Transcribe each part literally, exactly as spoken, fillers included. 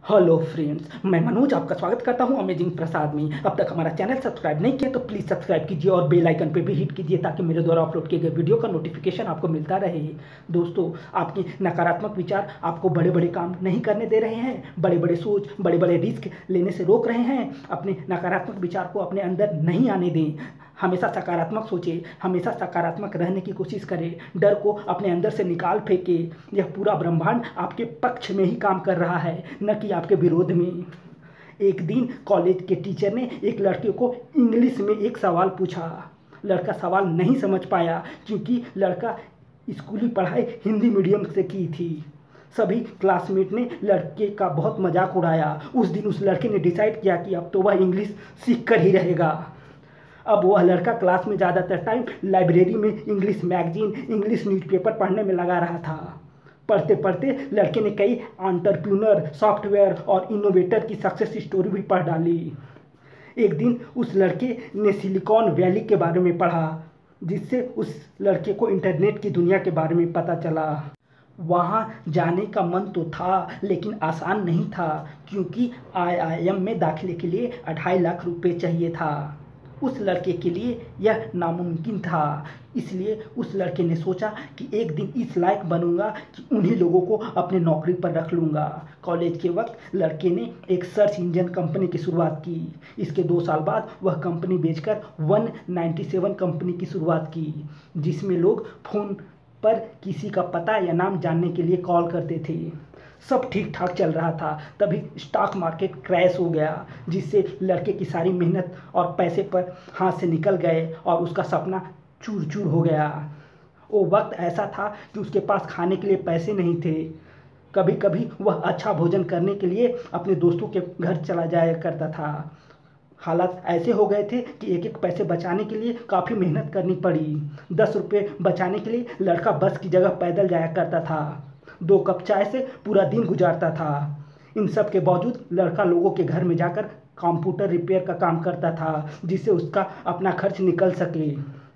Hello friends, मैं मनोज आपका स्वागत करता हूं अमेजिंग प्रसाद में। अब तक हमारा चैनल सब्सक्राइब नहीं किया तो प्लीज़ सब्सक्राइब कीजिए और बेल आइकन पे भी हिट कीजिए ताकि मेरे द्वारा अपलोड किए गए वीडियो का नोटिफिकेशन आपको मिलता रहे। दोस्तों, आपके नकारात्मक विचार आपको बड़े बड़े काम नहीं करने दे रहे हैं, बड़े बड़े सोच, बड़े बड़े रिस्क लेने से रोक रहे हैं। अपने नकारात्मक विचार को अपने अंदर नहीं आने दें। हमेशा सकारात्मक सोचें, हमेशा सकारात्मक रहने की कोशिश करें, डर को अपने अंदर से निकाल फेंकें। यह पूरा ब्रह्मांड आपके पक्ष में ही काम कर रहा है, न कि आपके विरोध में। एक दिन कॉलेज के टीचर ने एक लड़के को इंग्लिश में एक सवाल पूछा। लड़का सवाल नहीं समझ पाया क्योंकि लड़का स्कूली पढ़ाई हिंदी मीडियम से की थी। सभी क्लासमेट ने लड़के का बहुत मजाक उड़ाया। उस दिन उस लड़के ने डिसाइड किया कि अब तो वह इंग्लिश सीख कर ही रहेगा। अब वह लड़का क्लास में ज़्यादातर टाइम लाइब्रेरी में इंग्लिश मैगजीन, इंग्लिश न्यूज़पेपर पढ़ने में लगा रहा था। पढ़ते पढ़ते लड़के ने कई एंटरप्रेन्योर, सॉफ्टवेयर और इनोवेटर की सक्सेस स्टोरी भी पढ़ डाली। एक दिन उस लड़के ने सिलिकॉन वैली के बारे में पढ़ा, जिससे उस लड़के को इंटरनेट की दुनिया के बारे में पता चला। वहाँ जाने का मन तो था लेकिन आसान नहीं था, क्योंकि आई आई एम में दाखिले के लिए अढ़ाई लाख रुपए चाहिए था। उस लड़के के लिए यह नामुमकिन था। इसलिए उस लड़के ने सोचा कि एक दिन इस लायक बनूंगा कि उन्हीं लोगों को अपने नौकरी पर रख लूँगा। कॉलेज के वक्त लड़के ने एक सर्च इंजन कंपनी की शुरुआत की। इसके दो साल बाद वह कंपनी बेचकर एक सौ सत्तानवे कंपनी की शुरुआत की, जिसमें लोग फ़ोन पर किसी का पता या नाम जानने के लिए कॉल करते थे। सब ठीक ठाक चल रहा था, तभी स्टॉक मार्केट क्रैश हो गया, जिससे लड़के की सारी मेहनत और पैसे पर हाथ से निकल गए और उसका सपना चूर चूर हो गया। वो वक्त ऐसा था कि उसके पास खाने के लिए पैसे नहीं थे। कभी कभी वह अच्छा भोजन करने के लिए अपने दोस्तों के घर चला जाया करता था। हालात ऐसे हो गए थे कि एक एक पैसे बचाने के लिए काफ़ी मेहनत करनी पड़ी। दस रुपये बचाने के लिए लड़का बस की जगह पैदल जाया करता था। दो कप चाय से पूरा दिन गुजारता था। इन सब के बावजूद लड़का लोगों के घर में जाकर कंप्यूटर रिपेयर का काम करता था, जिससे उसका अपना खर्च निकल सके।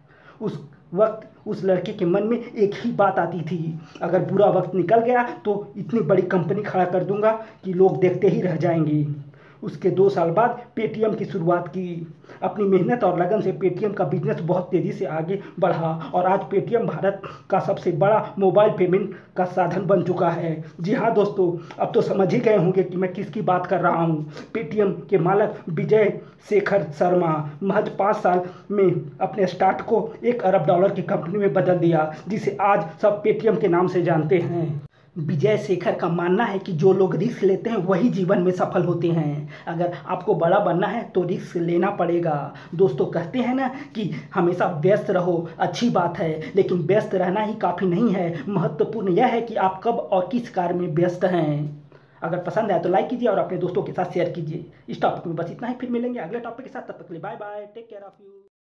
उस वक्त उस लड़के के मन में एक ही बात आती थी, अगर बुरा वक्त निकल गया तो इतनी बड़ी कंपनी खड़ा कर दूंगा कि लोग देखते ही रह जाएंगे। उसके दो साल बाद पेटीएम की शुरुआत की। अपनी मेहनत और लगन से पेटीएम का बिजनेस बहुत तेज़ी से आगे बढ़ा और आज पेटीएम भारत का सबसे बड़ा मोबाइल पेमेंट का साधन बन चुका है। जी हाँ दोस्तों, अब तो समझ ही गए होंगे कि मैं किसकी बात कर रहा हूँ। पेटीएम के मालिक विजय शेखर शर्मा महज पाँच साल में अपने स्टार्ट को एक अरब डॉलर की कंपनी में बदल दिया, जिसे आज सब पेटीएम के नाम से जानते हैं। विजय शेखर का मानना है कि जो लोग रिस्क लेते हैं वही जीवन में सफल होते हैं। अगर आपको बड़ा बनना है तो रिस्क लेना पड़ेगा। दोस्तों, कहते हैं ना कि हमेशा व्यस्त रहो, अच्छी बात है, लेकिन व्यस्त रहना ही काफ़ी नहीं है। महत्वपूर्ण यह है कि आप कब और किस कार्य में व्यस्त हैं। अगर पसंद आए तो लाइक कीजिए और अपने दोस्तों के साथ शेयर कीजिए। इस टॉपिक में बस इतना ही, फिर मिलेंगे अगले टॉपिक के साथ। तब तक के लिए bye bye, take care of you.